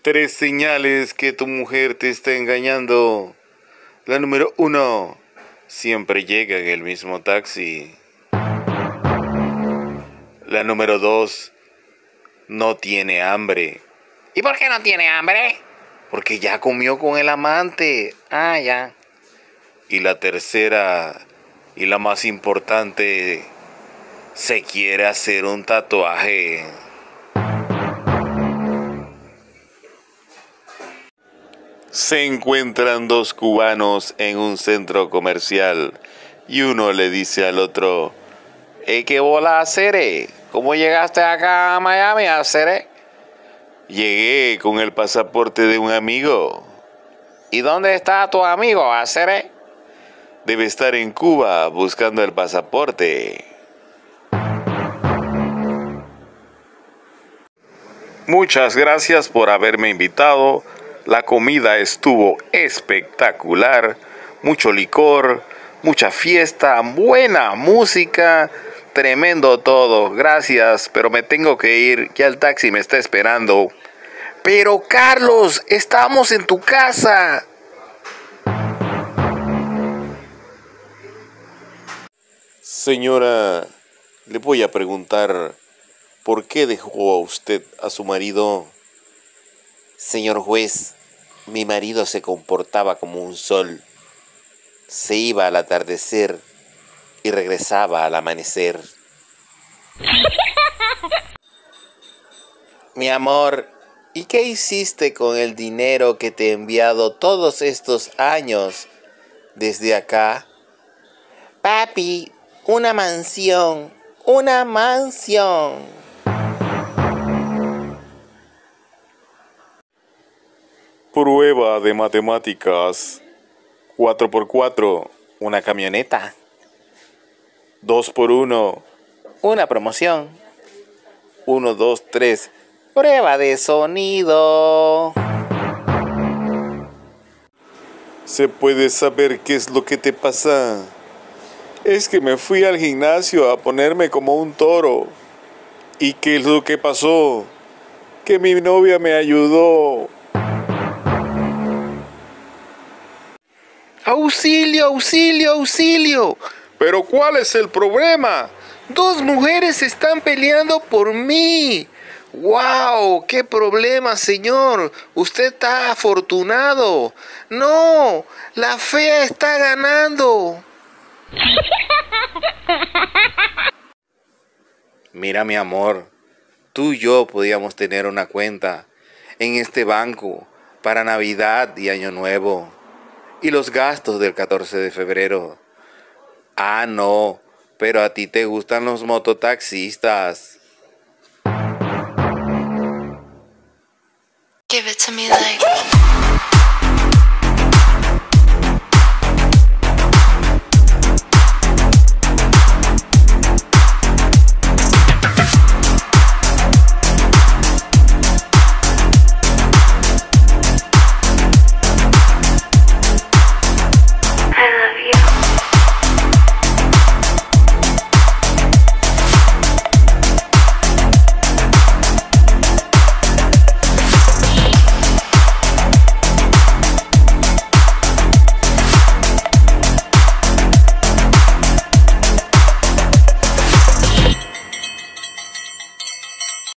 Tres señales que tu mujer te está engañando. La número 1, siempre llega en el mismo taxi. La número 2, no tiene hambre. ¿Y por qué no tiene hambre? Porque ya comió con el amante. Ah, ya. Y la tercera, y la más importante, se quiere hacer un tatuaje. Se encuentran dos cubanos en un centro comercial y uno le dice al otro: ¿Qué bola, Cere? ¿Cómo llegaste acá a Miami, Cere? Llegué con el pasaporte de un amigo. ¿Y dónde está tu amigo, Cere? Debe estar en Cuba buscando el pasaporte. Muchas gracias por haberme invitado. La comida estuvo espectacular. Mucho licor, mucha fiesta, buena música, tremendo todo. Gracias, pero me tengo que ir. Ya el taxi me está esperando. Pero Carlos, estamos en tu casa. Señora, le voy a preguntar, ¿por qué dejó a usted a su marido? Señor juez, mi marido se comportaba como un sol. Se iba al atardecer y regresaba al amanecer. Mi amor, ¿y qué hiciste con el dinero que te he enviado todos estos años desde acá? Papi, una mansión, una mansión. Prueba de matemáticas. 4×4, una camioneta. 2×1, Una promoción. 1, 2, 3. Prueba de sonido. ¿Se puede saber qué es lo que te pasa? Es que me fui al gimnasio a ponerme como un toro. ¿Y qué es lo que pasó? Que mi novia me ayudó. ¡Auxilio, auxilio, auxilio! ¿Pero cuál es el problema? Dos mujeres están peleando por mí. ¡Wow! ¡Qué problema, señor! Usted está afortunado. No, la fea está ganando. Mira, mi amor, tú y yo podíamos tener una cuenta en este banco para Navidad y Año Nuevo. Y los gastos del 14 de febrero. Ah, no, pero a ti te gustan los mototaxistas. Give it to me like